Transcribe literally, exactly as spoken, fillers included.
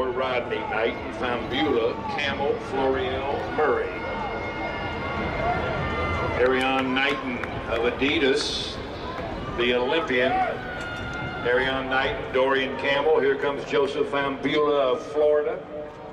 four, Rodney Knighton, Fambula, Camel, Florial, Murray. Erriyon Knighton of Adidas, the Olympian. Erriyon Knighton, Dorian Campbell. Here comes Joseph Fambula of Florida.